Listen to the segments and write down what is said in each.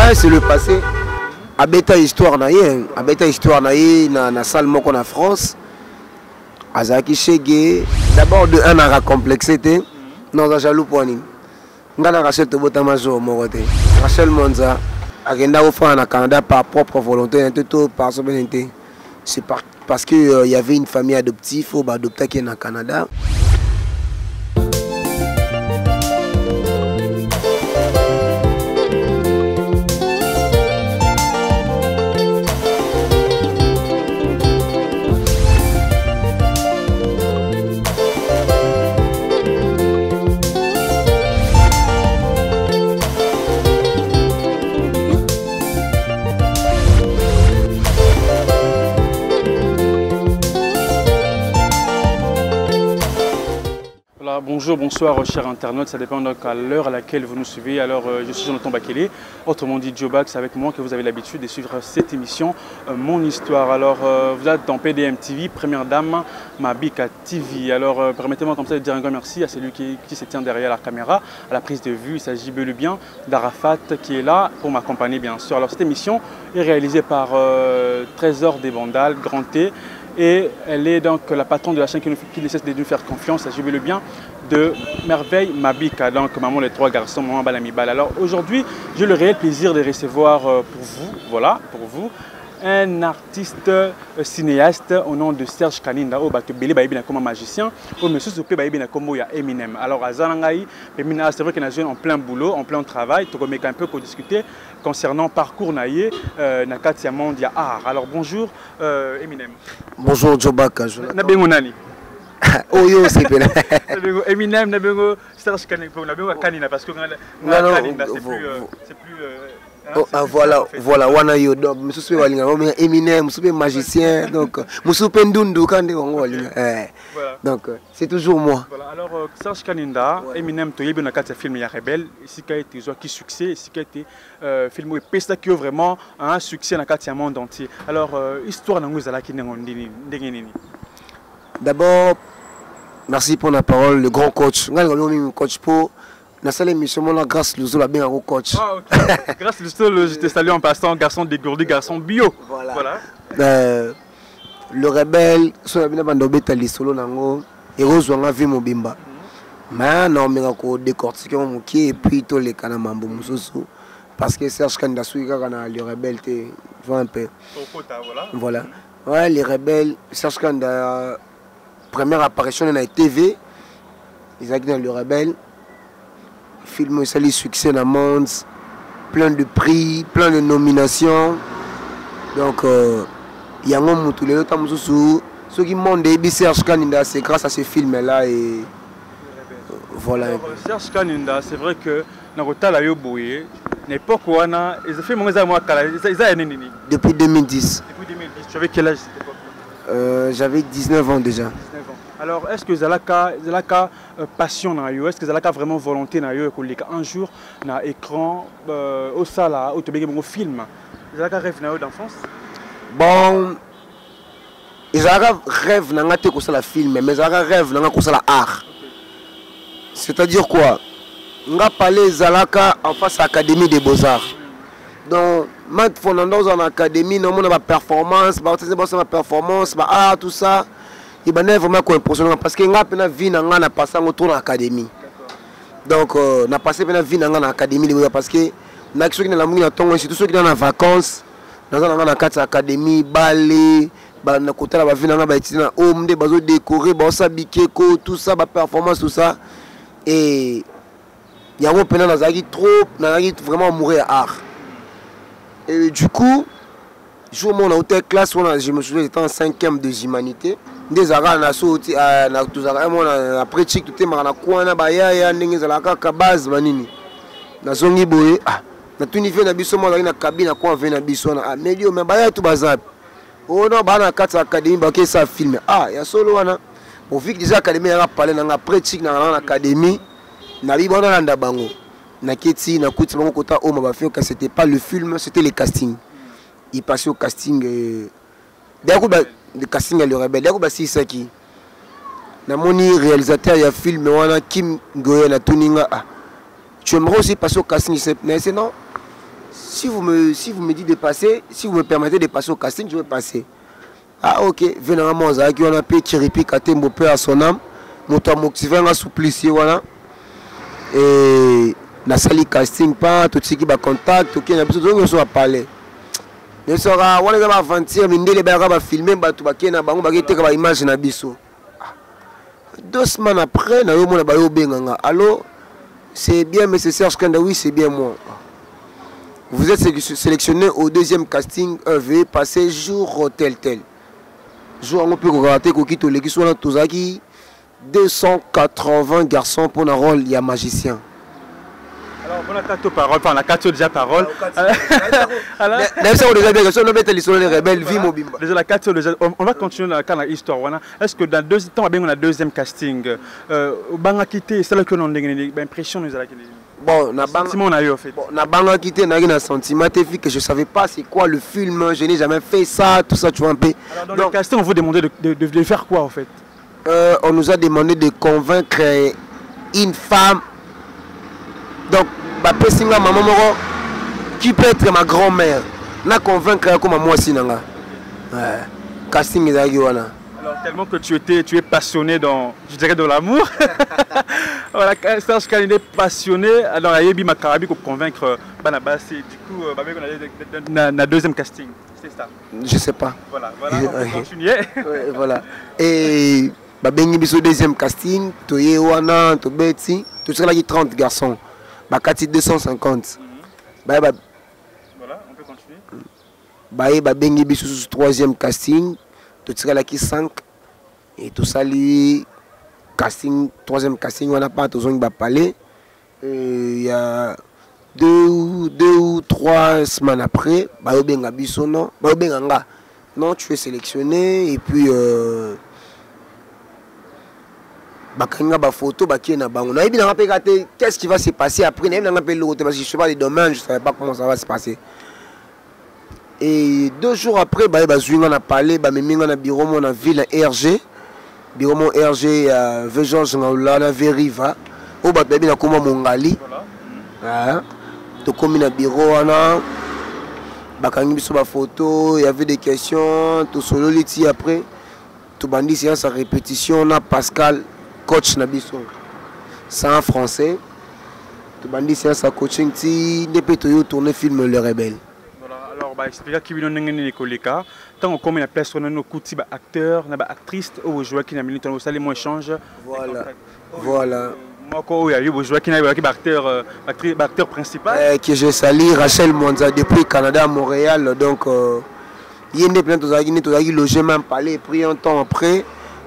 Ouais, c'est le passé. Abeta histoire naïe, abeta histoire naïe na salle moko na France. Azaki Chege. D'abord de un à complexé té. Non, ça jaloux pour ni. Ngana Rachel Tobota Majo Morote. Rachel Monza. Agenda au fond en Canada par propre volonté, tout par souveraineté. C'est parce que y avait une famille adoptive, il faut adopter qui est au Canada. Bonjour, bonsoir chers internautes, ça dépend donc à l'heure à laquelle vous nous suivez. Alors je suis Jonathan Bakele, autrement dit Jobax, avec moi que vous avez l'habitude de suivre cette émission Mon Histoire. Alors vous êtes dans PDM TV, Première Dame Mabika TV. Alors permettez-moi comme ça de dire un grand merci à celui qui se tient derrière la caméra, à la prise de vue. Il s'agit bel et bien d'Arafat qui est là pour m'accompagner bien sûr. Alors cette émission est réalisée par Trésor des Vandales, Grand T. Et elle est donc la patronne de la chaîne qui ne cesse de nous faire confiance, il s'agit le bien de Merveille Mabika, donc maman les trois garçons, maman Balamibal. Alors aujourd'hui, j'ai le réel plaisir de recevoir pour vous, voilà, pour vous, un artiste cinéaste au nom de Serge Kaninda, au Bakebele Baïbina comme magicien, au monsieur Soupé Baïbina comme Eminem. Alors à Zanangaï, c'est vrai qu'il a joué en plein boulot, en plein travail, tu remets un peu pour discuter concernant parcours naïe, Nakatia Mondia Art. Alors bonjour Eminem. Bonjour Jobaka. Nabengonani. Oh yo c'est bien. Eminem, Nabengo, Serge Kanina, parce que Kanina c'est plus oh, ah, voilà, wana yo donc monsieur soupé walinga, Eminem, monsieur soupé magicien, donc monsieur soupé ndundu kande wango walinga. Donc c'est toujours moi. Voilà, alors Serge Kaninda, Eminem to yebi na kati film ya Rebelle, ici qui a été qui succès, ici qui a été film où pesta qui a vraiment un succès na kati ya monde entier. Alors histoire nango ezala ki ndenge nini? D'abord merci pour la parole, le grand coach. Ngal coach pour na salle émission mon grâce le zoo la bien au coach. Ah OK. Grâce le zoo je te salue en passant, garçon dégourdi, garçon bio. Voilà. Le rebelle so la bien bandobeta lisolo nango et rozwanga vie mobimba. Mais non mais ko décortiquer mon qui et puis to les kana mambo mususu parce que Serge Kaninda suika kana le rebelle te vois un peu. Voilà. Ouais, les rebelles Serge Kaninda première apparition dans la TV, ils ont dans le rebelle. Film ça les succès dans le monde, plein de prix, plein de nominations. Donc il y a un moment tous les autres ceux qui m'ont dit Serge Kaninda, c'est grâce à ce film là et voilà. Serge Kaninda, c'est vrai que dans le temps là yoboye, l'époque où on a ils ont fait mon moi depuis 2010. Depuis 2010, tu avais quel âge cette époque? J'avais 19 ans déjà. 19 ans. Alors, est-ce que Zalaka passion na yo? Est-ce que Zalaka vraiment volonté na yo un jour na écran au sala au tobégué mon film? Zalaka rêve na yo d'enfance? Bon, Zalaka rêve na ngate ko sala film, mais Zalaka rêve na ko sala art. C'est-à-dire quoi? Nga parler Zalaka en face à l'Académie des Beaux-Arts. Donc, mat fondant dans l'académie, non mon performance, performance, art tout ça. Il m'a vraiment impressionnant parce que nga pena vie na nga na passé autour de l'académie. Donc na passé pena vie na nga na académie parce que na ceux qui na la mungi na tongo surtout ceux qui dans en vacances dans na carte académie ballet ba na côté la ba vie na nga ba itina omde bazo décorer ba s'habiller ko tout ça ba performance tout ça et yango pena na zaki trop na zaki vraiment mourir à art. Et du coup jour où on a été classe je me souviens j'étais en 5e de humanité. Des arabes na sauté na tous arabes na pratique tout est na kwana ba ya ndenge za la ka base manini na zongi boye na tunifie na biso mo na cabine kwa vient na biso na medio mais ba ya tout bazap oh non ba na kata académie ba ke ça film ya solo wana au vu que déjà académie ya parler na pratique na académie na bi bona landa bango na keti na kuti bango kota o ma ba fait que c'était pas le film c'était les castings il passait au casting d'accord le casting à le rebelle d'accord bah si ça qui na moni réalisateur il y a film wana Kim Goye na tuninga tu aimerais aussi passer au casting mais c'est non si vous me dites de passer, si vous me permettez de passer au casting, je vais passer. Ah ok, venez moi zaki on a payé Kiripi Katembo peu à son âme, moto motivé un supplicié voilà. Et na sali casting pas tout ce qui va contact, OK, na biso zo so parler. Ne sera on va aventure mindele ba va filmer ba tout ba kena bango ba kete ba image na biso. 2 semaines après na yo mona ba yo benganga. Allô, c'est bien monsieur Serge Kanda, oui, c'est bien moi. Vous êtes sélectionné au 2e casting, veuillez passer jour tel. Jour on peut rater kokito leki so na tozaki 280 garçons pour un rôle, il y a magicien. Alors, on a 4 paroles, on a 4 déjà paroles. On va continuer dans l'histoire. Est-ce que dans 2 temps, on a 2e casting, on a quitté, c'est là que l'on a l'impression nous a bon, on a quitté, on a un sentiment que je ne savais pas c'est quoi le film, je n'ai jamais fait ça, tout ça, tu vois un peu. Alors, dans le casting, on vous demandait de faire quoi en fait? On nous a demandé de convaincre une femme. Donc, maman qui peut être ma grand-mère. Na convaincre comme moi aussi. Casting alors, tellement que tu es passionné dans, je dirais, de l'amour. Voilà, Serge Kanda est passionné. Alors, il y a Makarabi pour convaincre Banabasi. Du coup, on a 2e casting. C'est ça. Je sais pas. Voilà, on peut continuer. Ouais, voilà. Et bengi biso 2e casting, toye wana, to beti, to sera là 30 garçons. Bakati 250. Voilà, on peut continuer. Bengi biso 3e casting, to sera là 5 et tout ça li casting 3e casting on a pas tous on va parler. Il y a 2 ou 3 semaines après, benga biso non, benga non, tu es sélectionné et puis photo qu'est-ce qui va se passer après parce que je sais pas les domaines, je savais pas comment ça va se passer. Et 2 jours après on a parlé on a bureau mon ville RG bureau mon RG Georges Ngaoula na Veriva au na koma mongali ah to komi na bureau wana bakangi biso ba photo, il y avait des questions tout solo liti après tout bandi séance à répétition na Pascal coach Nabiso, c'est en français. Tu bandi c'est un coaching ti depuis que tu tourné film Le Rebelle. Voilà, alors expliquer qui vient n'engagner les cas. Tant qu'on met la personne nos coups ba acteur, na ba actrice ou joueur qui n'a minute on salle mon échange. Voilà. Moi quoi il y a eu joueur qui n'a pas acteur principal. Que je salue Rachel Monza depuis Canada à Montréal donc il y a des plein de logé même parler pris un temps après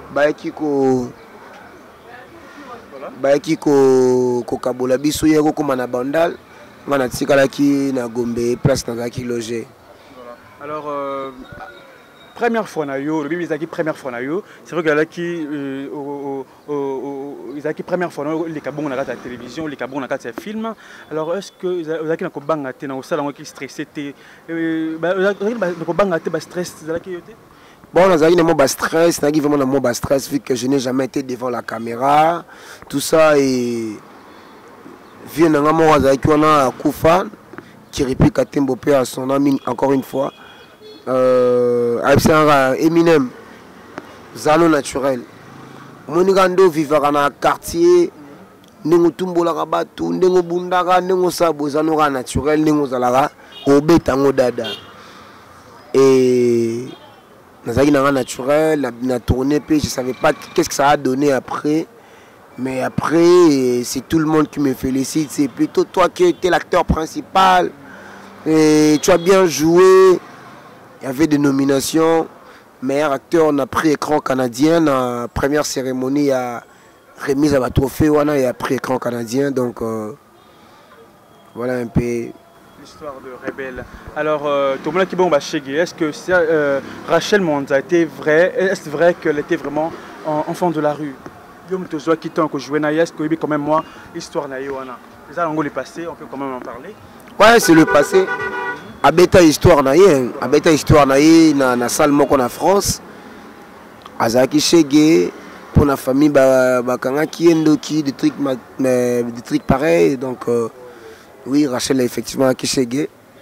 ko kabola biso yeko comme na bandal ngana tikala ki na Gombe place na ki logé. Alors première fois na yo le bibi zaki première fois na yo c'est vrai que là qui izaki première fois les kabon na la télévision les kabon na ka film alors est-ce que zaki na ko banga te na osala ngo ki stressé te na ko banga te ba stress zaki yote. Bon, on a un stress, vraiment un stress vu que je n'ai jamais été devant la caméra, tout ça et vu qu'on a Koufa qui réplique à Tembo à son ami encore une fois. Eminem, Zalo naturel. Monigando vivra dans un quartier, Nengo Tumbola Rabatu, Nengo Bundara, Nengo Sabo, Zanora naturel, Nengo Zalara, Obetango Dada. Et naturel, la tournée, je ne savais pas qu'est-ce que ça a donné après. Mais après, c'est tout le monde qui me félicite. C'est plutôt toi qui étais l'acteur principal. Et tu as bien joué. Il y avait des nominations. Meilleur acteur, on a pris écran canadien. La première cérémonie, il y a remise à ma trophée. On a pris écran canadien. Donc, voilà un peu. L'histoire de Rebelle. Alors, tout le monde qui bombe à Chégué, est-ce que Rachel Monza était vrai? Est-ce vrai qu'elle était vraiment enfant de la rue? Yom Tozoa qui t'a joué est-ce que quand même moi, histoire naïwana. Les Alangos les passés, on peut quand même en parler. Ouais, c'est le passé. Abeta histoire naïe, Abeta histoire naïe na salle moko en France. Azaki Chégué pour la famille bakanga qui endoki des trucs pareils donc. Oui, Rachel est effectivement à Kishege.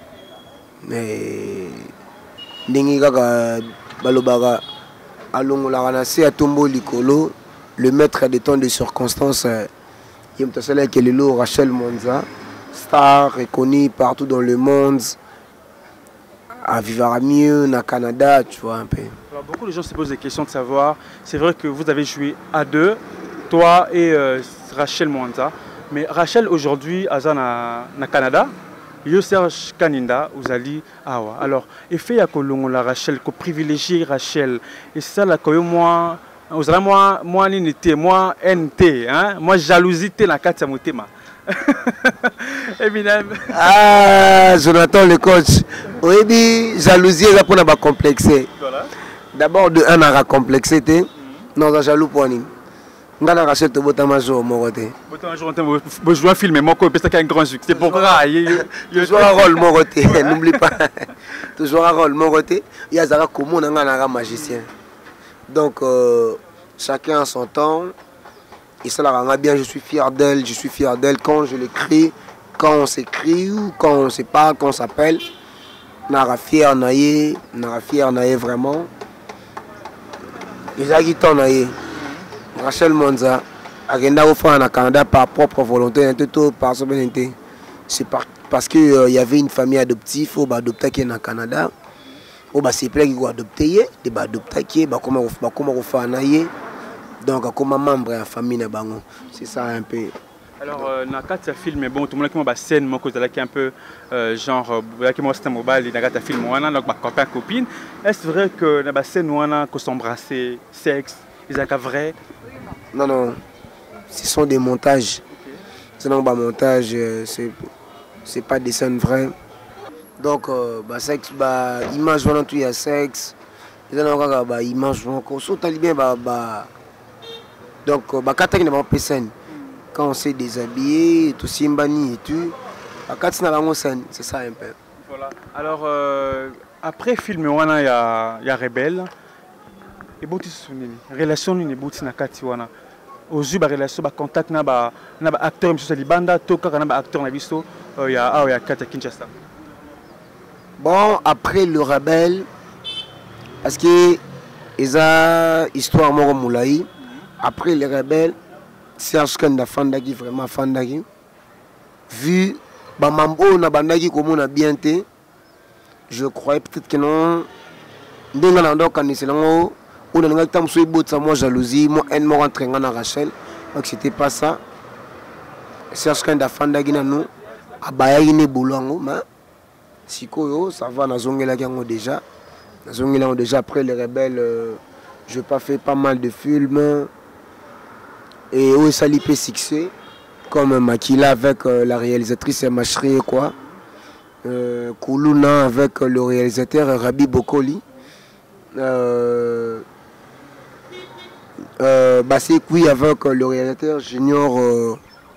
ndenge kaka balobaka alongolaka na se atombo likolo le maître des temps de circonstance ye moto asalaki lelo Rachel Monza, star reconnue partout dans le monde, à vivre mieux au Canada, tu vois un peu. Alors, beaucoup de gens se posent des questions de savoir, c'est vrai que vous avez joué à deux, toi et Rachel Monza, mais Rachel aujourd'hui à Canada, yo Serge Kaninda, vous allez awa. Alors, effet ya kolongo la Rachel, ko privilégier Rachel, et ça là que moi, vous allez moi n'était moi NT, hein, moi jalousie na kati ya motema. Évidemment. Ah, Jonathan le coach. Oui, jalousie est pour ne complexer. Voilà. D'abord de un à complexer, non, ça jaloux pour nous. Nga na Rachel to bota majo mo côté. Bota majo on jouer un film moi ko pesa un grand succès pourquoi il joue un rôle mon côté, n'oublie pas. Toujours un rôle mon côté, il y a Zara comme nga na magicien. Donc chacun a son temps. Et ça la rend bien, je suis fier d'elle quand je l'écris, quand on s'écrit ou quand on ne sait pas, quand on s'appelle. Nara fier naïe vraiment. Ils ont ton naïe. Rachel Monza, agenda au fond en Canada par propre volonté, par sobriété. C'est parce qu'il y avait une famille adoptive, il faut adopter qui est au Canada. Il c'est plein qui doit adopter, il va adopter qui est, comment on fait naïe. Donc comme membre de la famille, c'est ça un peu. Alors, dans le film, bon, tout le monde qui m'a scène, moi, qui un peu genre, qui m'a c'était mobile, dans le film, donc ma copain copine. Est-ce vrai que dans la scène, on a s'embrasser, sexe, ils ont vrai? Non, ce sont des montages. C'est donc un montage, c'est pas des scènes vraies. Donc, sexe, image, voilà tout il y a sexe. Ils ont image, donc, quand on s'est déshabillé, tout simbani et tout, c'est ça un peu. Voilà. Alors, après le film, il y a Rebelle. Et la relation est bonne nakati wana. Aujourd'hui, la relation, le contact na acteur, monsieur Salibanda, toka na acteur na biso, il y a Kati Kinshasa. Bon, après le Rebelle, parce que ils ont histoire moro moulaï. Après les rebelles, Serge Kanda Fandagi, vraiment Fandagi. Vu Bamambo na Bandagi comme on a bien été, je croyais peut-être que non. Ndengana quand c'est là, on a un temps sur moi jalousie, moi haine, moi rentré en Rachel. Donc c'était pas ça. Serge Kanda Fandagi na nous, Abaya ne boulongo, mais sikoyo ça va na zongela gango déjà. Na zongela déjà après les rebelles, je pas fait pas mal de films. Et où ça l'IP succès comme Makila avec la réalisatrice Machri quoi, Koulouna avec le réalisateur Rabi Bokoli, Bassékoui avec le réalisateur Junior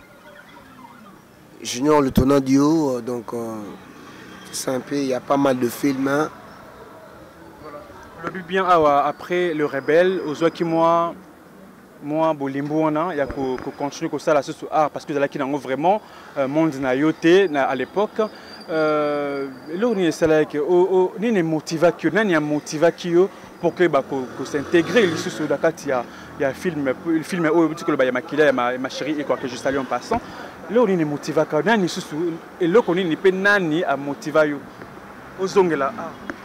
le tournant du haut, donc c'est un peu, il y a pas mal de films. Hein. Voilà. Le but bien après le Rebelle, aux qui moi bolimbo il y a qu'on continue comme ça la sur art parce que là qui n'ont vraiment monde na yoté à l'époque là on est cela que ni ne motiva que ni a motiva qui pour que s'intégrer les sous la carte il y a film où tu que le Makila ma chérie et quoi que juste aller en passant là on est motiva que ni sous et là on est pas nani à motiva yo ozongela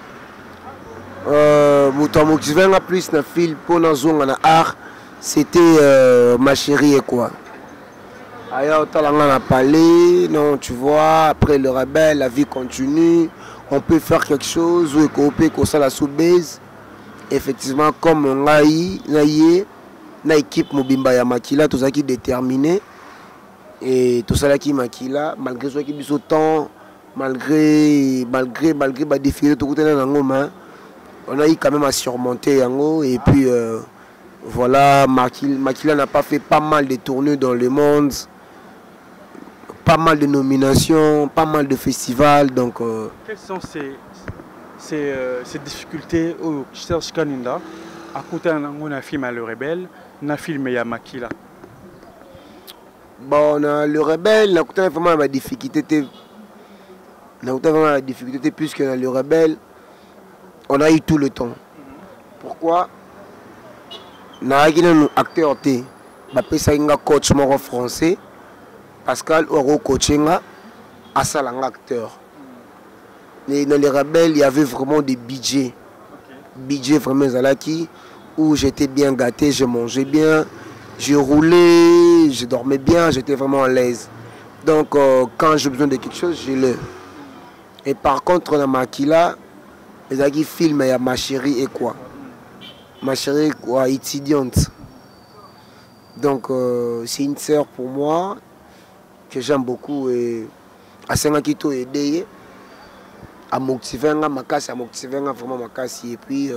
muto motiva plus na film pour na zonga na art. C'était ma chérie et quoi. Ailleurs, on a parlé, non, tu vois, après le rebelle, la vie continue, on peut faire quelque chose, ou coopérer comme ça la sous-base. Effectivement, comme on a eu, une équipe Mobimba ya Makila, tout ça qui est déterminé, et tout ça qui est Makila, malgré ce qui est autant, malgré le défilé, tout le monde, on a eu quand même à surmonter, et puis. Voilà, Makila n'a pas fait pas mal de tournées dans le monde, pas mal de nominations, pas mal de festivals. Donc, quelles sont ces difficultés au Serge Kaninda à côté d'un film à Le Rebelle, un film à Makila? Bon, Le Rebelle, à côté vraiment la difficulté, On a eu vraiment la difficulté puisque dans le rebelle, on a eu tout le temps. Pourquoi? On a eu un acteur, un coach français, Pascal Oro Coachinga, à ça acteur. Mais dans les rebelles, il y avait vraiment des budgets. Budget vraiment Zalaki, où j'étais bien gâté, je mangeais bien, je roulais, je dormais bien, j'étais vraiment à l'aise. Donc quand j'ai besoin de quelque chose, je l'ai. Et par contre, dans Makila, les gens qui filment, il y a ma chérie et quoi. Ma chérie quoi, étudiante. Donc c'est une sœur pour moi que j'aime beaucoup et à Sengakito et Deye. À Moktivenga, Makasi, à Moktivenga, vraiment Makasi. Et puis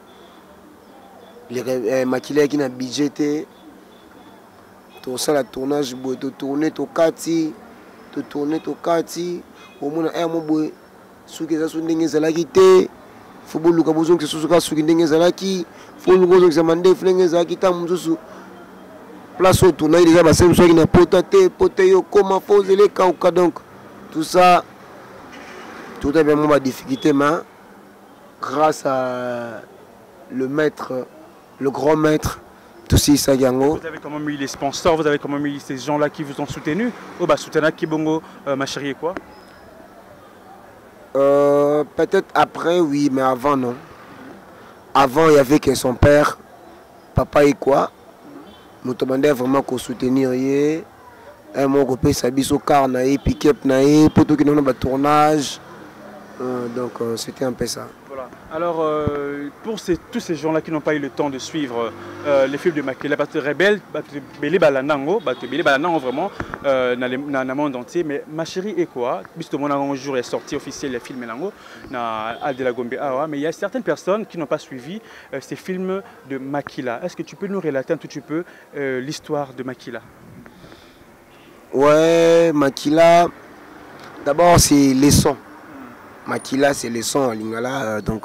les Makila qui n'a budgété. Tout ça, le tournage, tu tourner, tu kati, tu tourner, tu kati. Au moins, un mot, ceux qui sont des zalakité, faut que les gens qui sont des zalaki, faut que les gens qui sont des zalaki, place au tournage, les gens qui sont potaté, potayo, comment faut les cas donc. Tout ça, tout est vraiment ma difficulté, mais grâce à le maître, le grand maître, Toussi Sagango. Vous avez quand même eu les sponsors, vous avez quand même eu ces gens-là qui vous ont soutenu. Oh bah soutenu Kibongo, ma chérie et quoi? Peut-être après, oui, mais avant, non. Avant, il y avait que son père, papa et quoi. Nous demandons vraiment qu'on soutenir. Un mot qu'on peut s'habiller au car, pick-up, pour tout qui nous a tournage. Donc, c'était un peu ça. Voilà. Alors, pour tous ces gens-là qui n'ont pas eu le temps de suivre les films de Makila, parce que Rebelle, Bélé Balanango, vraiment, dans le monde entier. Mais ma chérie est quoi? Puisque mon jour est sorti officiel les films Nango, dans Aldela Gombe. Mais il y a certaines personnes qui n'ont pas suivi ces films de Makila. Est-ce que tu peux nous relater un tout petit peu l'histoire de Makila? Ouais, Makila, d'abord c'est les sons. Makila, c'est les sons en lingala. Donc,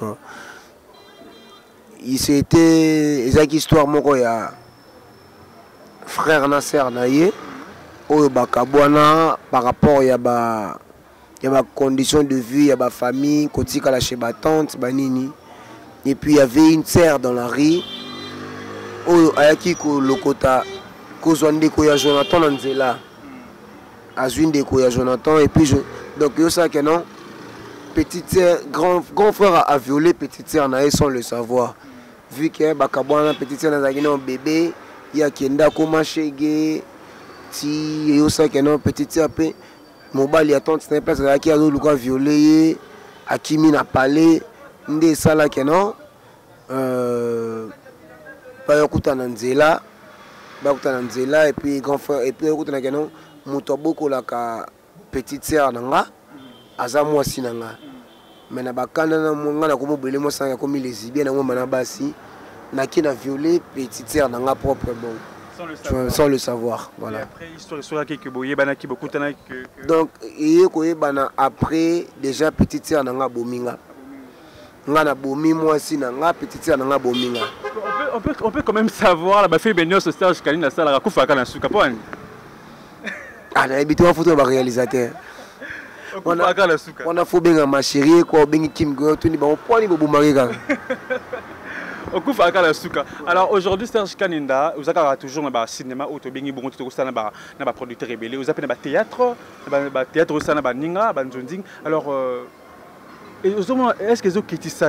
c'était une histoire il y a frère Nasser Naye, au Bakabouana, par rapport à ma condition de vie, à ma famille, côté à la chez ma tante, banini. Et puis il y avait une serre dans la rue, au Ayaki Lokota, Kozwande Koya Jonathan Nanzela, Azwinde Koya Jonathan, et puis donc il y a ça que non. Petite sœur, grand frère a violé petite sœur sans le savoir. Vu que Bakabouana, petite sœur a un bébé, il y a Kenda Koma Chege, si il y a petite sœur, mon bal y a tant de place qui a violé, à Kimi n'a parlé, Ndé Sala Kenon, Bayakuta Nanzela, et puis grand frère, et puis Bayakuta Kenon, Moutoboko la petite sœur Nanga. Aza moi sinanga mais na bakana na monga na komo belé moi sanga komi les bien na moi manabasi na qui na violé petite sœur nanga proprement sans le savoir voilà. Et après histoire qui boyé bana qui beaucoup tana que donc et koye bana après déjà petite sœur nanga bominga nga na bomi moi sinanga petite sœur nanga bominga on peut quand même savoir la fille Benyo ce stage kanina sala la kufa kana suka poni ah na habité wa photo ba réalisateur. On a fait bien ma chérie, quoi, bien Kim Go, tout le monde, alors aujourd'hui, Serge Kaninda, vous avez toujours dans le cinéma, vous avez dans le producteur rebelle, vous avez dans le théâtre, alors, est-ce que vous avez ça,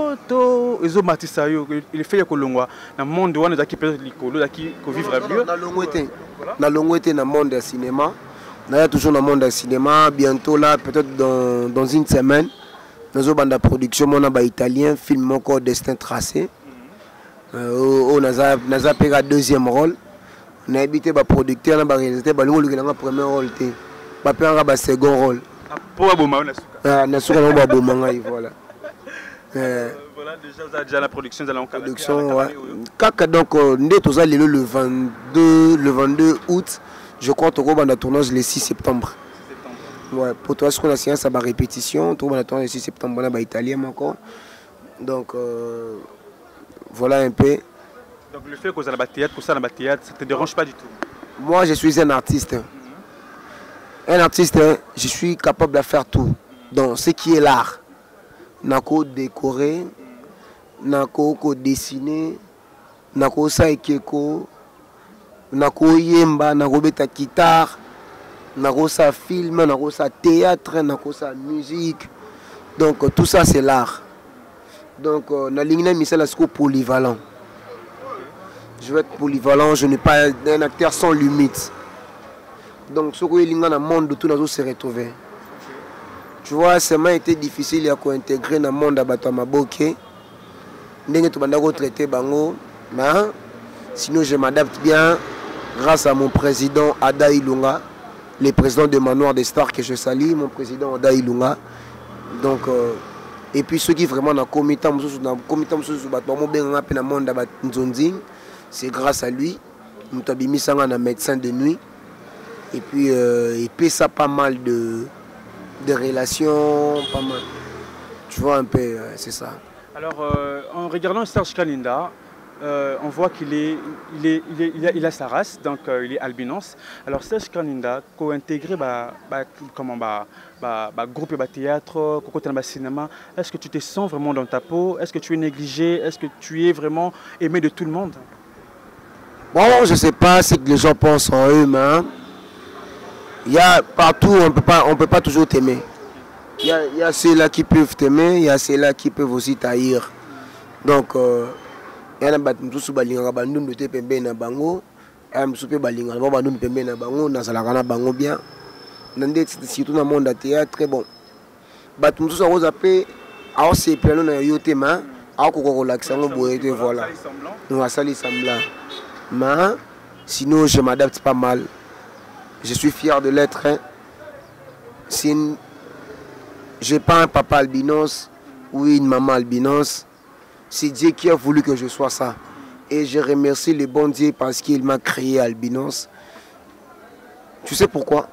il fait que l'on dans le monde où on a qui peut vivre mieux. Dans le monde du cinéma. On est toujours dans le monde du cinéma, bientôt là, peut-être dans une semaine, nous avons la production, on a italien, film encore Destin Tracé. On a pris le deuxième rôle. On a habité le producteur, on a réalisé le premier rôle. On a pris le second rôle. Pour Aboma, on a pris le voilà. Voilà, déjà vous avez déjà la production, vous allez en production, donc, nous allons le 22 août. Je crois que nous avons tournage le 6 septembre. Ouais, pour toi, ce qu'on a signé, ça va répétition. Tout le monde attend le 6 septembre, on a italien encore. Donc, voilà un peu. Donc, le fait que vous avez un théâtre, ça ne te dérange pas du tout? Moi, je suis un artiste. Un artiste, je suis capable de faire tout. dans ce qui est l'art. Nako décorer, nako dessiner, nako saikeko, nako yemba, nako beta guitare, nako sa film, nako sa théâtre, nako sa musique. Donc tout ça c'est l'art. Donc na lingna misala siko polyvalent. Je veux être polyvalent, je n'ai pas un acteur sans limite. Donc ce que linga na monde de tout nazo se retrouver. Tu vois, ça m'a été difficile à intégrer dans le monde à Maboke. Ndenge tu vas traiter bango, mais sinon je m'adapte bien grâce à mon président Ada Ilunga, le président de Manoir des Stars que je salue, mon président Ada Ilunga. Donc et puis ceux qui vraiment dans comité c'est grâce à lui. Nous avons mis ça un médecin de nuit et puis il paie ça pas mal de relations, pas mal. Tu vois un peu, c'est ça. Alors, en regardant Serge Kalinda, on voit qu'il a sa race, donc il est albinos. Alors, Serge Kalinda, quand intégré groupe de théâtre, côté cinéma, est-ce que tu te sens vraiment dans ta peau? Est-ce que tu es négligé? Est-ce que tu es vraiment aimé de tout le monde? Bon, je ne sais pas ce que les gens pensent en eux, mais il y a partout, on ne peut pas toujours t'aimer. Il y a ceux-là qui peuvent t'aimer, il y a ceux-là qui peuvent aussi t'haïr. Donc, il y a des gens qui peuvent t'aimer, il y a des gens qui peuvent bien. Surtout dans le monde du théâtre, très bon. Les gens qui peuvent t'aimer, c'est plein de voilà. Mais sinon, je m'adapte pas mal. Je suis fier de l'être. Hein. Je n'ai pas un papa albinos ou une maman albinos. C'est Dieu qui a voulu que je sois ça. Et je remercie le bon Dieu parce qu'il m'a créé albinos. Tu sais pourquoi?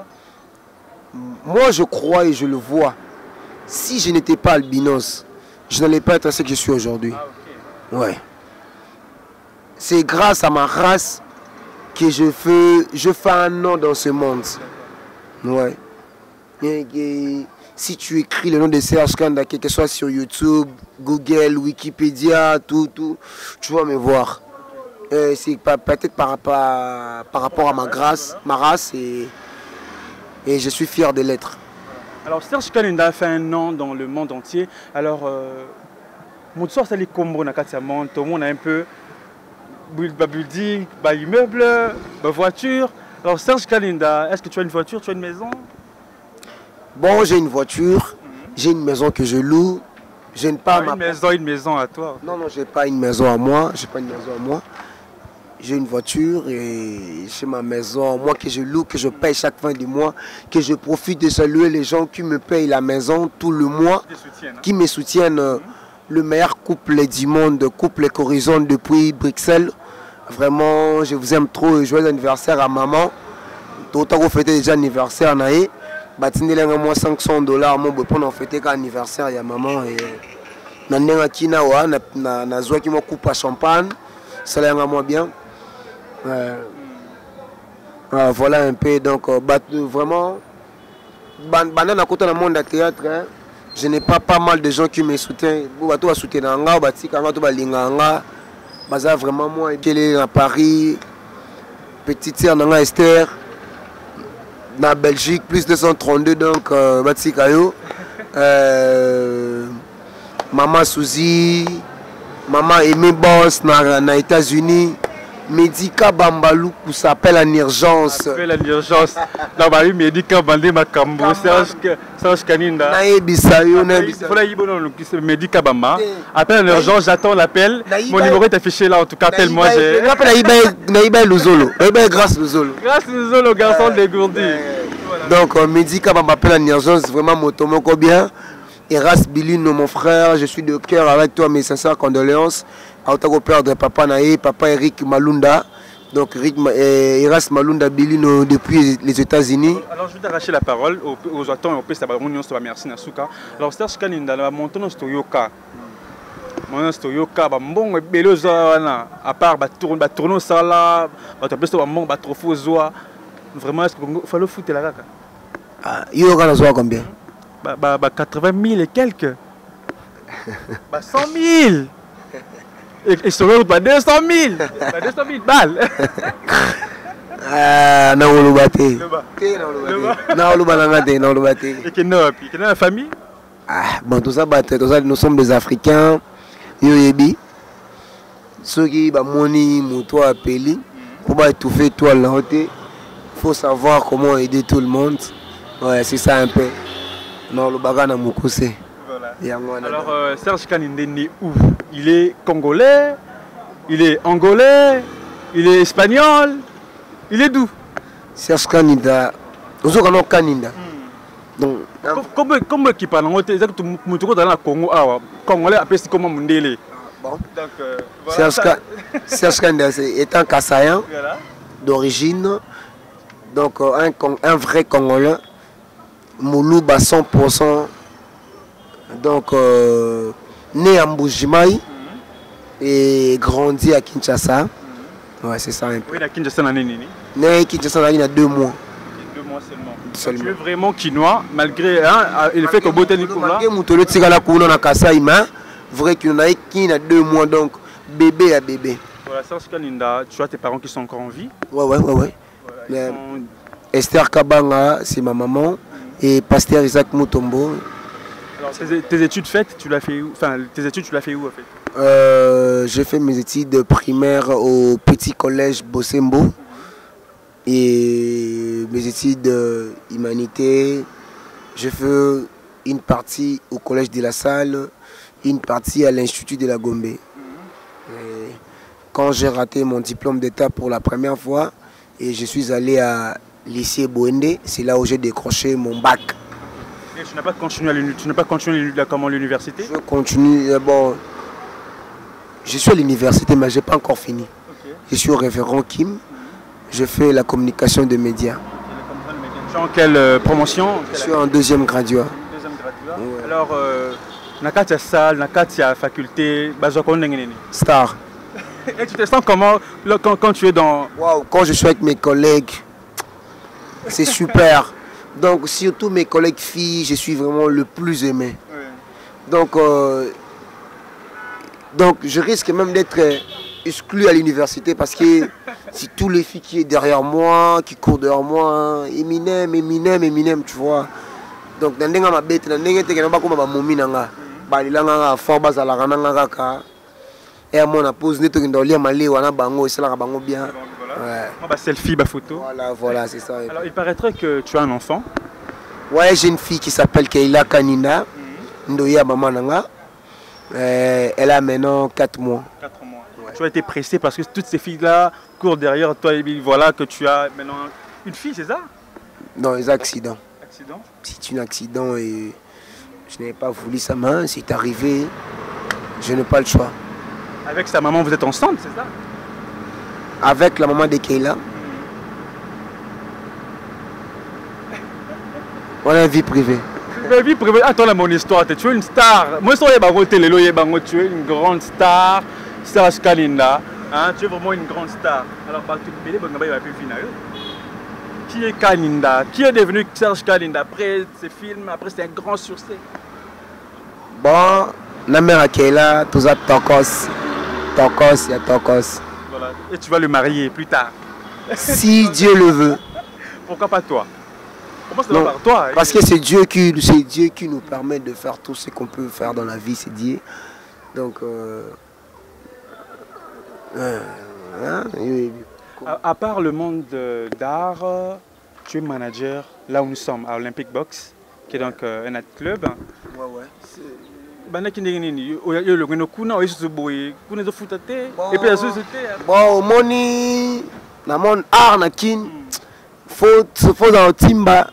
Moi, je crois et je le vois. Si je n'étais pas albinos, je n'allais pas être ce que je suis aujourd'hui. Ah, okay. Ouais. C'est grâce à ma race que je fais un nom dans ce monde. Ouais. Et si tu écris le nom de Serge Kanda, quel que soit sur YouTube, Google, Wikipédia, tout, tu vas me voir. C'est peut-être par rapport à ma race et je suis fier de l'être. Alors Serge Kalinda a fait un nom dans le monde entier. Alors, mon soir, c'est les combos dans le monde. Tout le monde a un peu building, immeuble, voiture. Alors Serge Kalinda, est-ce que tu as une voiture, tu as une maison? Bon, j'ai une voiture, j'ai une maison que je loue. Je n'ai pas une maison à toi. Non, j'ai pas une maison à moi. J'ai une voiture et j'ai ma maison, moi que je loue, que je paye chaque fin du mois, que je profite de saluer les gens qui me payent la maison tout le mois, qui me soutiennent. Le meilleur couple du monde, couple Corizon depuis Bruxelles. Vraiment, je vous aime trop et joyeux anniversaire à maman. Tout à l'heure, fêter déjà anniversaire. Batindé moi $500, mon beau pour fêter l'anniversaire à maman. Et Nandenga Kinawa, na zoa qui m'a coupé à champagne. Ça l'a moi bien. Voilà un peu. Donc, vraiment, banane à côté dans le monde du théâtre. Je n'ai pas mal de gens qui me soutiennent. Tout soutien vraiment moi qui est à Paris, petite sœur Nanga Esther, dans Belgique plus 232 donc Batikayo, maman Souzi, maman Aimé Boss dans États-Unis. Médica Bambalou qui s'appelle en urgence. Appelle en urgence. Là, il Médica Bandé Makambo, Serge Kalinda. Médica Bamba. Appelle en urgence, j'attends l'appel. Mon numéro est affiché là, en tout cas, appelle-moi. Naïba Luzolo. Grâce Luzolo. Grâce Luzolo, garçon dégourdi. Donc, Médica Bamba appelle en urgence, vraiment, mon bien. Eras Bilino, mon frère, je suis de cœur avec toi, mes sincères condoléances. Au père de papa Naé, papa Eric Malunda. Donc Eras Malunda Bilino depuis les États-Unis. Alors je vais t'arracher la parole aux attentes et aux pistes. Merci Nasuka. Alors Serge Kalinda, la montée dans Stoyoka. Mon Stoyoka, bon et belozana. À part tourner ça là, tu peux faire bon trophée zoa. Vraiment, est-ce qu'il faut le foutre là? Yoga na zoa combien? 80 000 et quelques. 100 000. Et sur l'autre, 200 000. 200 000 balles. Ah, non, on le battait. Non, on le battait. Non, on le battait. Et qui est dans la famille? Ah, bon, tout ça, nous sommes des Africains. Yoyebi. Ceux qui ont money, moto appelé. Pour étouffer toi là, il faut savoir comment aider tout le monde. Ouais, c'est ça un peu. Non, le bagage n'a pas. Voilà. Alors, Serge Kaninde est où? Il est congolais, il est angolais, il est espagnol, il est d'où? Serge Kaninde, nous sommes Kaninde. Donc, comment qui parle en dans la Congo, congolais appelle comment Mundele. Bon. Donc, voilà. Serge Kaninde est un Kassayan d'origine, donc un vrai Congolais, Moulouba 100%. Donc, né à Mbujimaï et grandi à Kinshasa. Ouais, c'est ça un peu. Oui, à Kinshasa, né à Kinshasa, il y a 2 mois. 2 mois seulement. Tu es vraiment quinois, malgré le fait que botanique là. Malgré Moutolo Tigala Kouno na Kasaïma, vrai qu'il y a 2 mois, donc bébé à bébé. Voilà, Serge Kaninde, tu as tes parents qui sont encore en vie? Ouais. Voilà, Esther Kabanga, c'est ma maman, et Pasteur Isaac Mutombo. Alors, tes études faites, tu l'as fait où? Enfin, tes études, tu l'as fait où en fait? J'ai fait mes études primaires au petit collège Bosembo et mes études humanité. J'ai fait une partie au collège de la Salle, une partie à l'Institut de la Gombe. Et quand j'ai raté mon diplôme d'état pour la première fois, et je suis allé à lycée Boende, c'est là où j'ai décroché mon bac. Et tu n'as pas continué l'université? Je continue. Bon, je suis à l'université, mais je n'ai pas encore fini. Okay. Je suis au référent Kim. Je fais la communication de médias. Tu es en quelle promotion? Je suis en 2e graduat. Ouais. Alors, Nakatia salle, Nakatia faculté, Star. Et tu te sens comment quand tu es dans... Wow, quand je suis avec mes collègues, c'est super. Donc, surtout mes collègues filles, je suis vraiment le plus aimé. Oui. Donc, je risque même d'être exclu à l'université parce que c'est tous les filles qui sont derrière moi, qui courent derrière moi, Eminem, tu vois. Donc, dans les ma bête, dans les gens qui ont momi nanga, balilanga fort bazala nanga ka. Et à mon pose neto dans les malais wana bango et cela bango bien. Ouais. Selfie, photo. Voilà, c'est ça. Alors, il paraîtrait que tu as un enfant. Ouais, j'ai une fille qui s'appelle Keila Kaninde, Ndoya Maman Nanga. Elle a maintenant 4 mois. 4 mois. Ouais. Tu as été pressé parce que toutes ces filles-là courent derrière toi et voilà que tu as maintenant une fille, c'est ça? Non, c'est un accident. Accident? C'est un accident et je n'avais pas voulu sa main. C'est arrivé, je n'ai pas le choix. Avec sa maman, vous êtes ensemble, c'est ça? Avec la maman de Keila. On a une vie privée. Une vie privée. Attends, là, mon histoire, tu es une star. Moi, tu es une grande star. Serge Kaninde. Hein, tu es vraiment une grande star. Alors, qui est Kaninde? Qui est devenu Serge Kaninde après ces films, après c'est un grand succès? Bon, la mère à Keila, tout ça, Tokos. Il y a Tokos. Voilà. Et tu vas le marier plus tard. Si Dieu le veut. Pourquoi pas toi? Non, par toi, parce que c'est Dieu qui nous permet de faire tout ce qu'on peut faire dans la vie, c'est Dieu. Donc, à part le monde d'art, tu es manager là où nous sommes, à Olympic Box, qui est donc un autre club. Ouais. Bon, au moni, na mon art na kin, faut dans timba.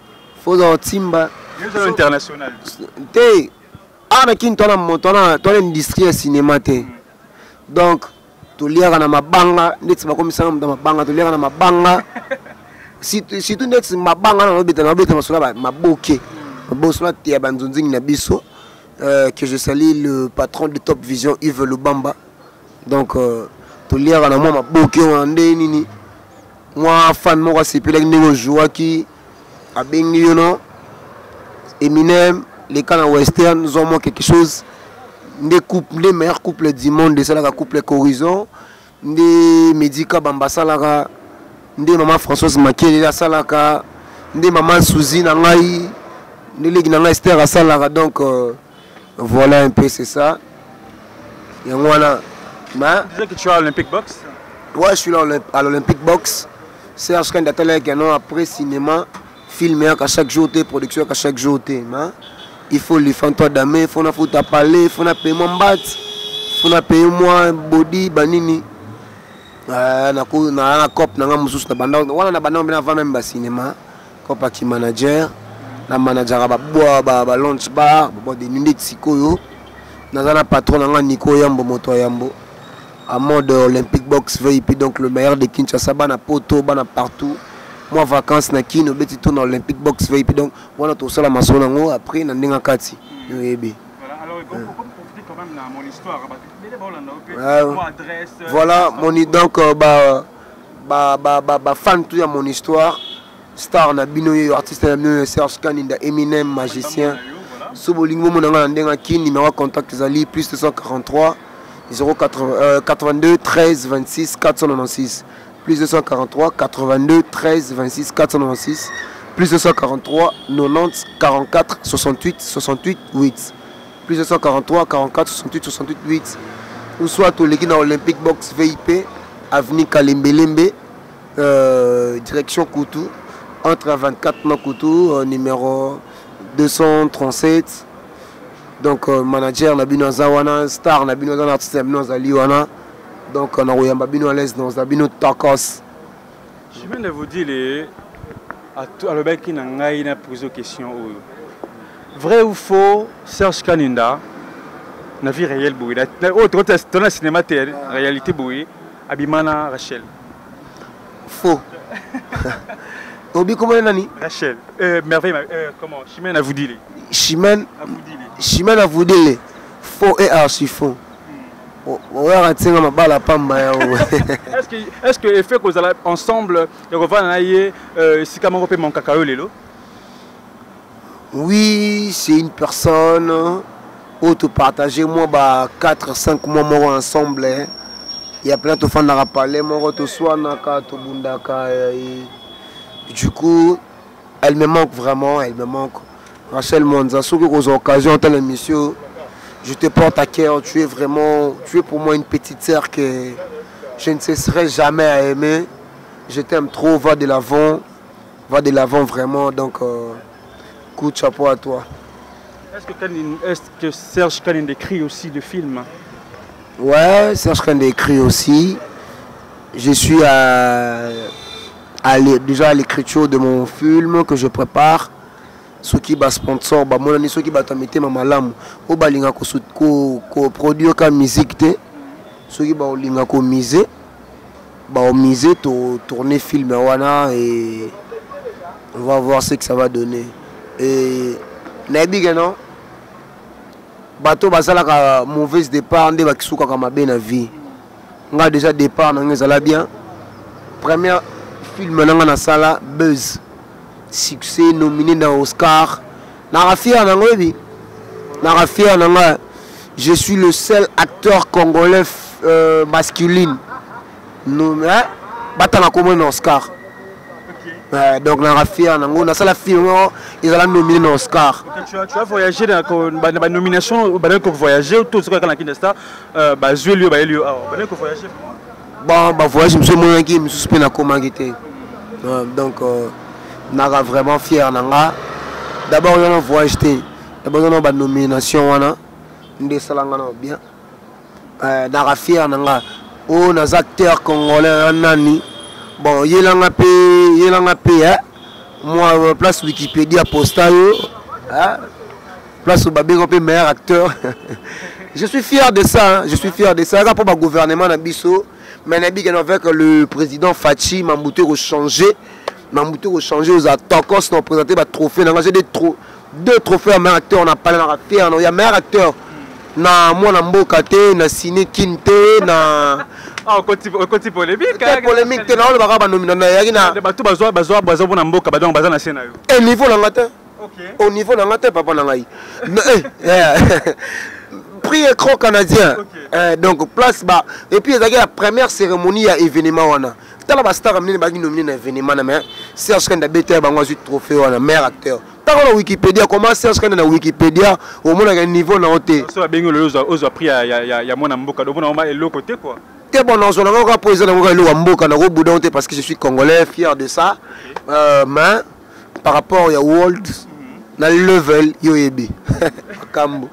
International. Té, art na kin ton industrie cinéma té. Donc, tu lire na mabanga, net ba comme ça dans mabanga, tu lire na mabanga. Si tu net mabanga na beta masula maboke. Mabosola té banzunzing na biso. Que je salue le patron de Top Vision, Yves Lubamba. Donc, tu lire na moi maboke wande nini. Moi fan moi c'est pelek nego joie qui a bengi you know. Eminem, les cas en western, nous avons quelque chose. Les meilleurs couples du monde, c'est la couple Horizon. Des Medika Bamba Salara, des maman Françoise Makeli la Salaka, des maman Souzi Nangaï, des ligues Nanga Esther à Salara. Donc voilà un peu, c'est ça. Et voilà. Tu disais que tu es à l'Olympic Box? Ouais, je suis là à l'Olympic Box. C'est un scan d'atelier qui a après cinéma, filmé à chaque jour, production à chaque jour. Il faut les fantois d'amé, il faut parler, il faut payer mon bat, il faut payer moi body, banini. Na cop na mususu na banda wana na banda mbena même ba cinéma kopa ki manager na manager ba lunch bar ba de ninde tsikoyo na zana patron na Nico Yambo moto Yambo à mode Olympic Box VIP, donc le meilleur de Kinshasa bana poto bana partout. Moi vacances na kino beti tourne Olympic Box VIP, donc wana to sala masona ngo après na ndinga kati yebi. Voilà, alors profiter quand même de mon histoire. Voilà, donc fan tout mon histoire. Star na bino artiste na bino Serge Kaninda, Eminem magicien. Sobolingo monanga ndenga ki numéro contact zali plus 243 082 13 26 496 plus 243 82 13 26 496 plus 243 90 44 68 68 8 plus 243 44 68 68 8 ou soit au Légui dans Olympic Box VIP avenue Kalembelembe direction Koutou entre 24 Koutou numéro 237. Donc manager Nabino Zawana, star Nabino Zawana, artiste Nabino Zaliwana. Donc on a Royamba Bino à l'aise dans Nabino Takos. Je viens de vous dire à le bec qui n'a pas posé question. Vrai ou faux, Serge Kaninda, na vie réelle boui. Autre dans le cinéma réalité boui, Abimana Rachel. Faux. Obi comment nani? Rachel. Merveille comment? Chimène a vous dit. Chimène a vous dit. Faux et archi faux. Est-ce que le fait que vous allez ensemble si mon cacao lelo? Oui, c'est une personne où tu partages moi 4-5 mois ensemble. Il y a plein de fans à parler, moi to soanaka to bundaka. Du coup, elle me manque vraiment, elle me manque. Rachel Monza, si vous avez l'occasion de l'émission, je te porte à cœur, tu es pour moi une petite sœur que je ne cesserai jamais à aimer. Je t'aime trop, va de l'avant vraiment, donc coup de chapeau à toi. Est-ce que Serge Kaninda écrit aussi des films? Ouais, Serge Kaninda écrit aussi. Je suis déjà à l'écriture de mon film que je prépare. Ceux qui sont sponsor, ceux qui sont ma malam, ou balinga ko produire comme musique, ceux qui balinga ko miser, to tourner film wana et on va voir ce que ça va donner. Et nabi non, bateau basala ka mauvais départ, ndé bakisuka kama bien na vie. Nga déjà départ na ngezala bien. Premier film na sala Buzz. Succès nominé dans Oscar. Je suis le seul acteur congolais masculin nommé dans Oscar. Donc on a ça la film ils ont nominé dans Oscar. Tu as voyagé dans la nomination ou voyager tout ce qu'on a Kinshasa voyage je me suis na komangité. Donc naga vraiment fier nanga. D'abord on a voyagé. D'abord on a une nomination wana. Ndé salanga na bien. Naga fier nanga. Oh nos acteurs congolais nani. Bon yelanga pe hein. Moi place Wikipédia posta yo. Hein. Place au babé pe meilleur acteur. Je suis fier de ça, hein. Je suis fier de ça. Pour le gouvernement na biso, mais avec le président Fachi Mamouté changé. Mamouté a changé aux attaquants, on a présenté des trophées. On a deux trophées à meilleur acteur, on a parlé de la il y a meilleur acteur. Na moi na mbokate na Sine Kinte na côté polémique polémique te na le baka ba nomination na yaki na bato bazwa bona mboka badon bazana scénario et niveau la ngata Au niveau de la papa Nangaï. Prix écran canadien. Donc, place bas. Et puis, la première cérémonie, il y a événement. Dans la star, il y a un événement. Serge Kanda BT a un trophée, un meilleur acteur. Dans la Wikipédia, comment Serge Kanda na Wikipédia, au moins, il y a un niveau dans le côté. Ça va bien, il a pris, il y a mon amboka, donc on a l'autre côté, quoi. T'es bon, non, je n'ai pas posé le parce que je suis congolais, fier de ça. Mais par rapport au World, dans le level, Yoébi. Kambo.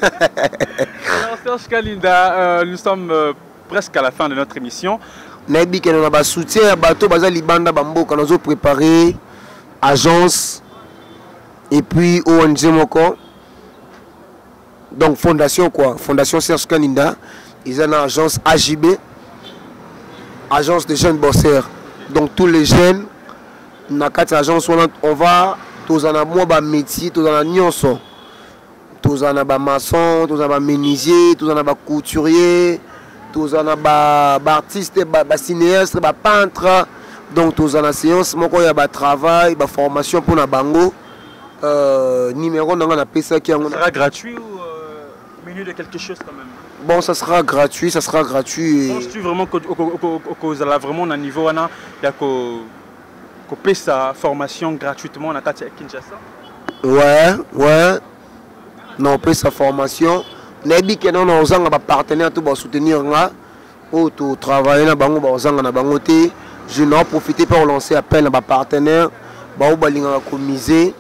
Serge Kalinda, nous sommes presque à la fin de notre émission. Nabi qui nous a soutien, bateau, bazali banda bambo, quand nous avons préparé agence et puis ONG Moko. Donc fondation quoi, fondation Serge Kalinda. Ils ont une agence AJB, agence de jeunes bosseurs. Donc tous les jeunes, dans cette agence, on va tous en avoir un métier, tous en avoir tous en avoir maçon, tous en avoir menuisier, tous en avoir couturier, tous en avoir artiste, cinéaste, peintre. Donc tous en avoir séance, il y a un travail, une formation pour la bango. Numéro, on a appelé ça qui sera gratuit ou menu de quelque chose quand même? Bon, ça sera gratuit, ça sera gratuit. Penses-tu vraiment que vous allez vraiment à un niveau où il y a qu'on paie sa formation gratuitement à Kinshasa? Ouais. Non, on paie sa formation. Nabi que non, on a un partenaire pour soutenir ou tout travailler na bango na bangoté. Je n'en profite pour lancer appel à ma partenaire. Ba balinga commisé.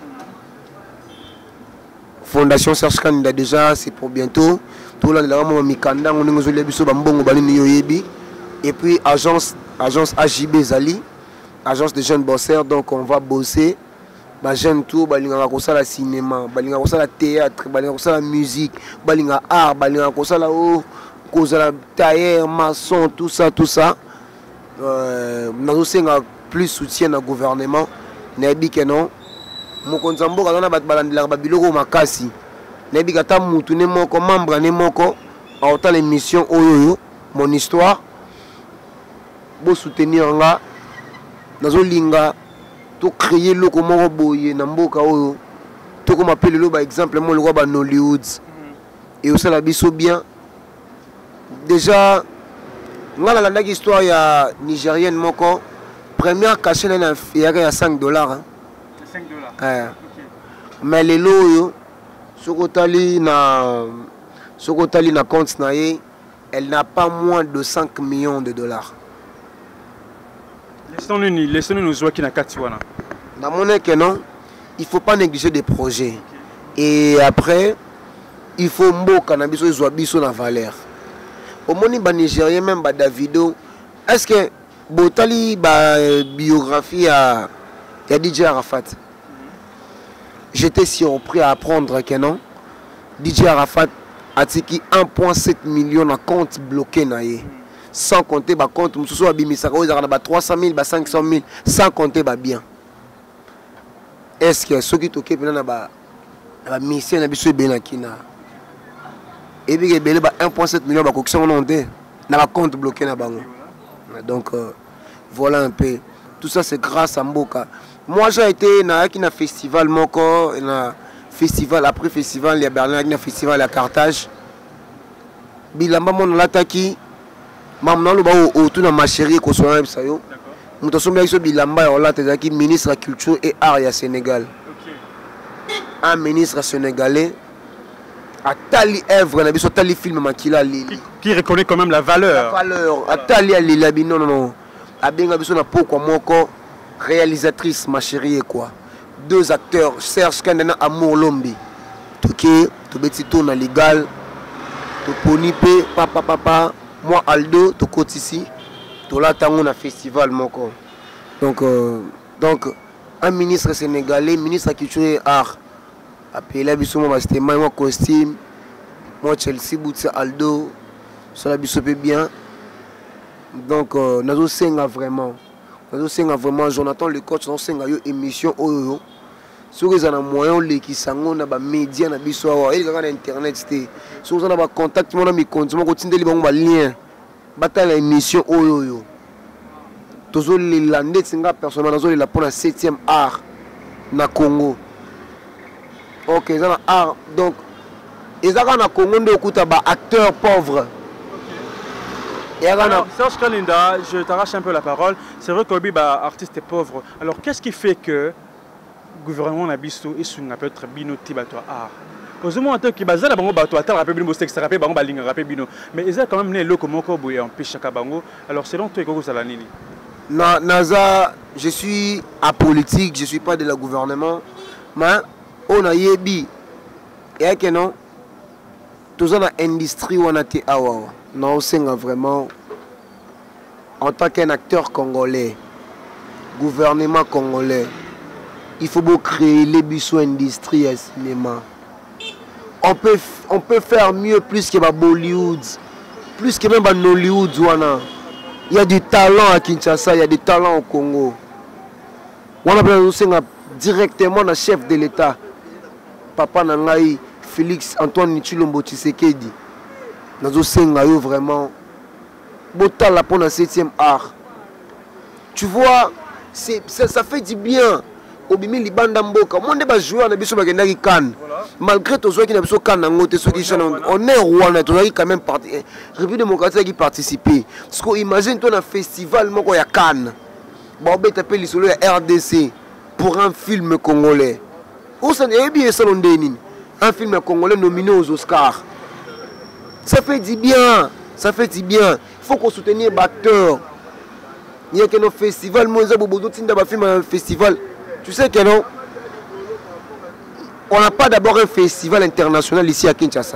Fondation Serge Kalinda déjà, c'est pour bientôt. Tout le monde et puis agence AJB Zali, agence de jeunes bosseurs. Donc on va bosser. Bah jeune tout, balinga kosa la cinéma, balinga kosa la théâtre, balinga kosa la musique, balinga art, balinga kosa la kosa la tailleur, maçon, tout ça. Nous aussi plus soutien au gouvernement. Nabi que non. Mokonzambo kana bat balandela babiloko makasi. Nabi kata mutu ne moko membre ne moko autant l'émission oyo mon histoire. Bo soutenir nga nazo linga to créer loko moko boye na mboka oyo. To comme appelle le par exemple mon le roi ba Hollywood. Et aussi la biso bien. Déjà nga la histoire ya nigérienne moko première cachet na il y a $5 hein. $5. Mais les lots, Sokotali na compte naïe, elle n'a pas moins de $5 millions. Laissons-nous nous jouer qui n'a qu'à tuer. Dans mon école, non, il ne faut pas négliger des projets. Et après, il faut que cannabis soit la valeur. Au moins, les Nigériens, même Davido, est-ce que Botali biographie à DJ Arafat? J'étais surpris à apprendre que non. DJ Arafat a tiki 1,7 million de compte bloqué. Sans compter les comptes, il y a 300 000, 500 000, sans compter les biens. Est-ce que ceux qui t'occupent de la mission de la Kina et puis 1,7 million de compte bloqué. Donc voilà un peu. Tout ça c'est grâce à Mboka. Moi j'ai été dans un festival festival après festival il y a Berlin un festival à Carthage. Bilamba mon lataki mamna lo ba autour na ma chérie ko so na sayo. Muto so bien so bilamba on la tezaki ministre de la culture et art ya Sénégal. Un ministre sénégalais a tali œuvre na biso tali film makila qui reconnaît quand même la valeur. La valeur a tali ali labi non. A benga biso na poko moko réalisatrice ma chérie quoi. Deux acteurs Serge Kandana Amour Lombi. Toké, to beti to na légal. To ponipe papa moi Aldo to kotisi. To la tango na festival moko. Donc un ministre sénégalais, ministre de la culture et art. Appelé biso moi c'était moi costume. Moi Chelsea Boutse Aldo. Cela biso peut bien. Donc nazo senga vraiment. Nazo senga vraiment Jonathan le coach nazo senga yo émission oyo. Si vous avez un moyen qui sango na ba média na biso awa il na internet c'était si vous avez un contact mon ami compte mon continue li ba lien bata la émission oyo tozo le landé singa personnellement nazo la pour la 7e art na Congo Ok, ils ont art. Donc, ils ont un Congo de acteurs pauvres. Alors, Serge Kaninda, je t'arrache un peu la parole. C'est vrai qu'Obi est artiste pauvre. Alors, qu'est-ce qui fait que le gouvernement Nabiso est sur un peu binoti bateau art? Parce que moi, en tant que bazar, bango bateau art, rappel bino sexe, rappel bango baling, rappel bino. Mais ils ont quand même les locaux moko bouillé en pêche chaque bango. Alors, selon toi, qu'est-ce que ça l'année? Non, Naza, je suis apolitique, je suis pas de la gouvernement. Mais on a yebi. Et que non, tout ça dans l'industrie où on a été awa. Non, c'est vraiment en tant qu'un acteur congolais, gouvernement congolais, il faut beau créer les bisous industrie et cinéma. On peut faire mieux plus que Bollywood, plus que même Nollywood. Il y a du talent à Kinshasa, il y a du talent au Congo. On a directement le chef de l'État, Papa Nangaï, Félix Antoine Tshilombo Tshisekedi. Nous avons vraiment beau pour le 7e art. Tu vois, ça fait du bien. Au bimi libanda mboka, on est joueur na biso bakenda ki kan. Malgré tous ceux qui n'ont pas kan ngote ceux qui on est rwanda to quand même parti République démocratique qui participer. Parce que imagine toi un festival moko ya Cannes. Bon ben t'appelles les solo ya RDC pour un film congolais. Où ça est bien ça l'ondeni. Un film congolais nominé aux Oscars. Ça fait du bien, ça fait du bien. Il faut qu'on soutenir les acteurs. Il y a que nos festivals, moi j'ai beaucoup d'autres films un festival. Tu sais que non, on n'a pas d'abord un festival international ici à Kinshasa.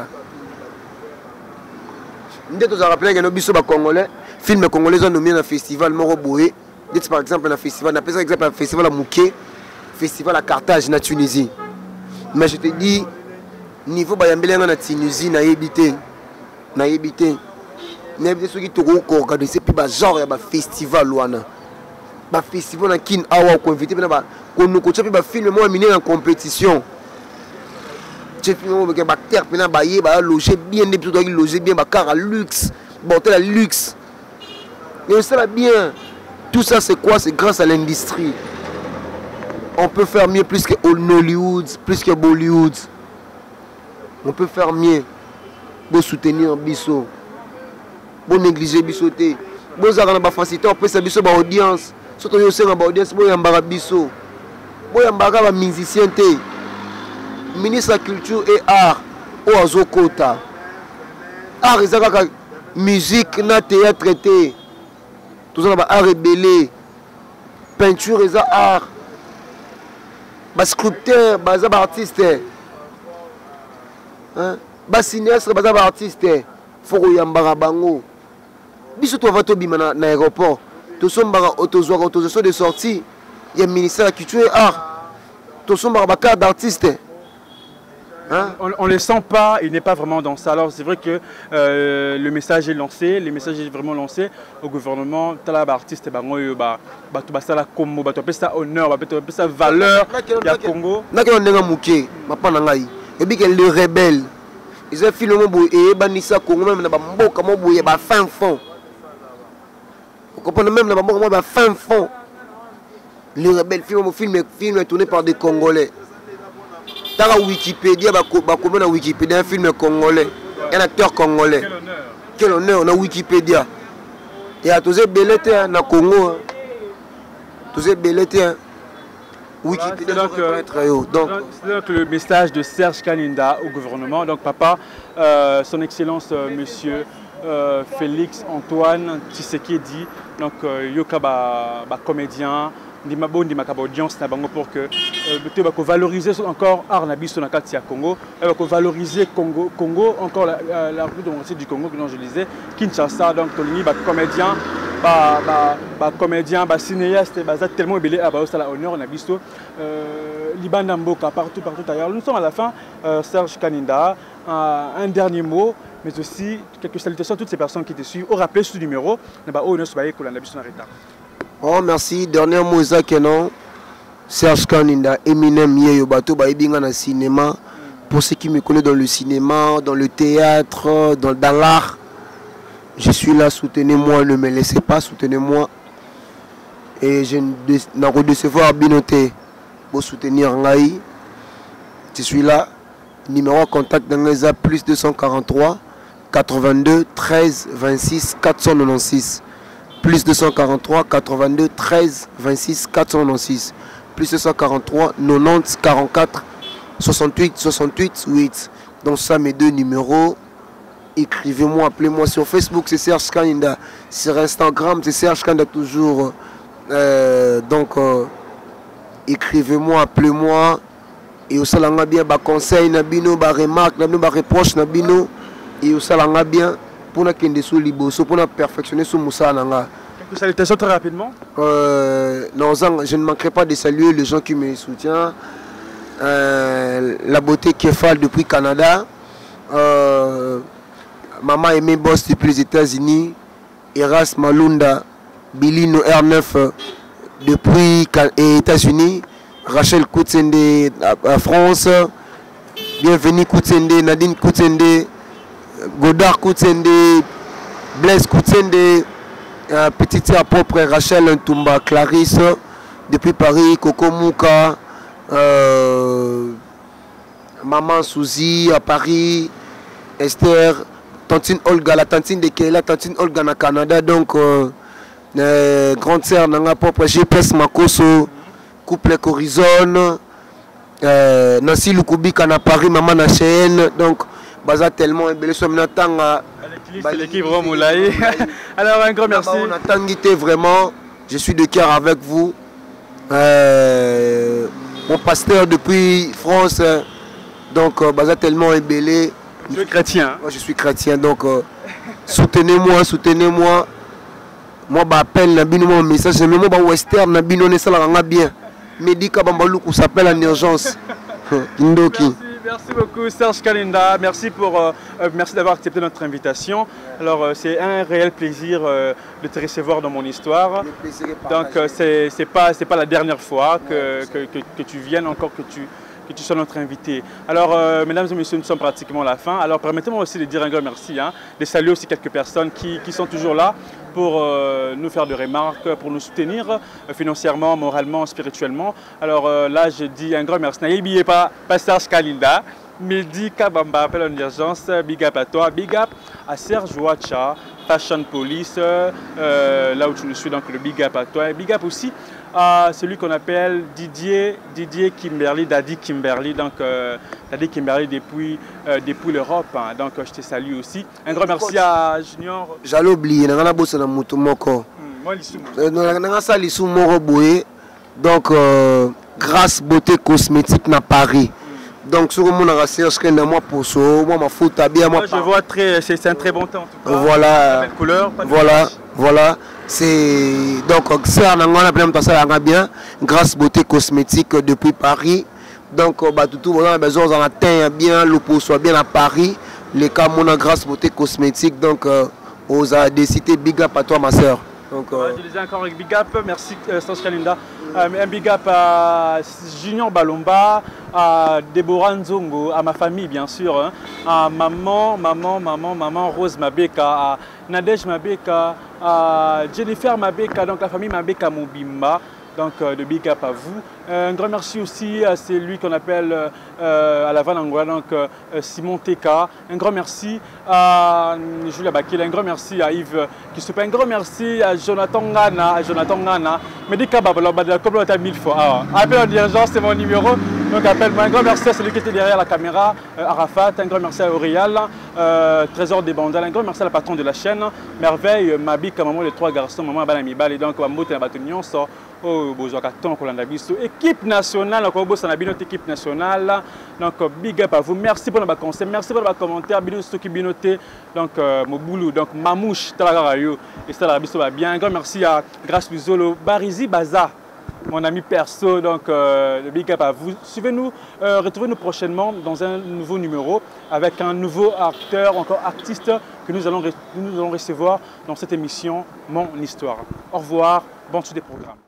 Nous avons rappelé que nos bisous congolais, films congolais ont nommé un festival Moroboué. Par exemple un festival, on appelle ça exemple un festival à Mouké, festival à Carthage, en Tunisie. Mais je te dis, niveau bayambélé en Tunisie, n'a évité. N'a évité. N'a évité ceux qui te organisé puis genre un festival ouana. Un festival à Kin Awa qu'on invite qu'on nous coach puis film moi miné en compétition. Tu film avec un terre pena bailler loger bien des plutôt loger bien car à luxe, bordel à luxe. Mais ça va bien. Tout ça c'est quoi? C'est grâce à l'industrie. On peut faire mieux plus que Hollywood, plus que Bollywood. On peut faire mieux. Pour soutenir Bisso. Pour négliger Bissoté. Pour avoir une facilité, on peut se Bisso par audience. Surtout aussi dans l'audience, pour y Bisso. Pour y avoir musicien. Ministre de la Culture et Art. Au Azokota. Art, c'est la musique, na théâtre, tout ça, art rebellé. Peinture, et art. Sculpteur, artiste. Bah cinéaste, bah artiste, faut que yambara bango. Biso to va to bima na aéroport. To sombara autorisation de sortie. Il y a ministère de la Culture et Art. To sombara carte d'artiste. On ne le sent pas, il n'est pas vraiment dans ça. Alors c'est vrai que le message est lancé, le message est vraiment lancé au gouvernement. Tala artiste bango ba ça la Congo, ba to ça honneur, ba to ça valeur ya Congo. Na ke ndenge muke, mapa na ngai. Et puis que le rebelle. Ils ont filmé et banissa Congo même na ba mboka mo boye ba fin fond. Vous comprenez même na ba mboka mo ba fin fond. Le rebelle film tourné par des Congolais. Dans la Wikipédia, comment na Wikipédia un film congolais, un acteur congolais. Quel honneur na Wikipédia. Et à tous les belletés na Congo. Tous les belletés. Wikipédia c'est donc le message de Serge Kaninda au gouvernement. Donc papa, son excellence monsieur Félix Antoine Tshisekedi, donc yoka comédien. Audience pour que valoriser encore art nabiso na kati ya Congo, valoriser Congo encore la République démocratique du Congo que je disais Kinshasa, donc tolini comédien cinéaste tellement belé à la honneur nabiso libanda mboka partout ailleurs. Nous sommes à la fin. Serge Kaninda, un dernier mot, mais aussi quelques salutations à toutes ces personnes qui te suivent. Au rappel ce numéro oh merci, dernier mot que non. Serge Kaninda, Eminem Yeyo Bato Baibinga na cinéma. Pour ceux qui me connaissent dans le cinéma, dans le théâtre, dans l'art, je suis là, soutenez-moi, ne me laissez pas, soutenez-moi. Et je n'ai pas recevoir Binoté pour soutenir Ngaï. je suis là. Numéro de contact d'Angeza plus 243 82 13 26 496. Plus 243 82 13 26 496. Plus 243 90 44 68 68 8. Donc ça mes deux numéros. Écrivez-moi, appelez-moi sur Facebook, c'est Serge Kalinda. Sur Instagram, c'est Serge Kalinda toujours. Écrivez-moi, appelez-moi. Et aussi là bien ba conseil nabino ba remarque nabino ba reproche nabino et aussi là bien pour na kende sous liboso pour na perfectionner sous moussa nanga. Quelques salutations très rapidement. Non, je ne manquerai pas de saluer les gens qui me soutiennent. La beauté Kefal depuis Canada. Maman Aimé Boss depuis les États-Unis. Eras Malunda Bilino R9 depuis les États-Unis. Rachel Koutsende à France. Bienvenue Koutsende, Nadine Koutsende, Godard Koutsende, Blaise Koutsende, petite sœur propre Rachel Ntumba, Clarisse depuis Paris, Coco Mouka, Maman Souzi à Paris, Esther, Tantine Olga, la tantine de Kéla, Tantine Olga na Canada, donc grande sœur Nanga propre GPS Makoso. Couple Corizon, Nancy Lukubika na Paris, maman na Cheyenne, donc baza tellement belle somme natanga. L'équipe Romoulaye. Alors un grand merci. On a tangité vraiment, je suis de cœur avec vous. Mon pasteur depuis France, donc baza tellement ébélé. Tu es chrétien. Moi je suis chrétien, donc soutenez-moi, soutenez-moi. Moi j'appelle Nabino mon message, mais moi western Nabino ne sala bien. Médica Bambaloukou s'appelle en urgence. Merci beaucoup Serge Kalinda, merci d'avoir accepté notre invitation. Alors c'est un réel plaisir de te recevoir dans mon histoire. Donc c'est pas la dernière fois que tu viennes encore, que tu sois notre invité. Alors, mesdames et messieurs, nous sommes pratiquement à la fin. Alors, permettez-moi aussi de dire un grand merci, de saluer aussi quelques personnes qui sont toujours là pour nous faire des remarques, pour nous soutenir financièrement, moralement, spirituellement. Alors là, je dis un grand merci. N'oubliez pas, Serge Kalinda, Mehdi Kabamba, appel en urgence, big up à toi, big up à Serge Wacha, Fashion Police, là où tu nous suis, donc le big up à toi, et big up aussi à celui qu'on appelle Didier Kimberly, Daddy Kimberly, donc Daddy Kimberly depuis l'Europe, donc je te salue aussi. Un grand merci à Junior. J'allais oublier, on a bossé dans Moutou Moko. Donc grâce beauté cosmétique na Paris. Donc sur mon recherche que moi pour ça, moi ma faute bien moi. Je vois c'est un très bon temps en tout cas. Voilà. Belle couleur, voilà. C'est donc ça on a bien grâce beauté cosmétique depuis Paris. Donc tout on a besoin d'en atteindre bien le pour soit bien à Paris. Les cas mon grâce beauté cosmétique donc on a décidé big up à toi ma soeur. Donc je disais encore avec big up, merci Serge Kalinda. Un big up à Junior Balomba, à Deborah Nzongo, à ma famille bien sûr, à maman Rose Mabeka, à Nadège Mabeka, à Jennifer Mabeka, donc la famille Mabeka Mobimba. Donc de big up à vous. Un grand merci aussi à celui qu'on appelle à la Vanangola, donc Simon Teka. Un grand merci à Julia Bakil, un grand merci à Yves Kissoupa, un grand merci à Jonathan Ngana. Médica Babala, comme on a 1000 fois. Appel en urgence, c'est mon numéro. Donc appelle-moi. Un grand merci à celui qui était derrière la caméra, Arafat. Un grand merci à Aurial, Trésor des Bandales. Un grand merci à la patronne de la chaîne, Merveille, Mabika, maman les trois garçons, maman Banami Bal. Et donc, Mamote et Batunion sont au Bozokaton, équipe nationale, notre équipe nationale. Donc, big up à vous. Merci pour le conseil, merci pour le commentaire. Donc, Moboulou, donc Mamouche, Talagarayo, et ça bien. Un grand merci à Grâce Luzolo, Barizi Baza, mon ami perso. Donc, le big up à vous. Suivez-nous, retrouvez-nous prochainement dans un nouveau numéro avec un nouveau acteur, encore artiste que nous allons recevoir dans cette émission Mon Histoire. Au revoir, bonne suite des programmes.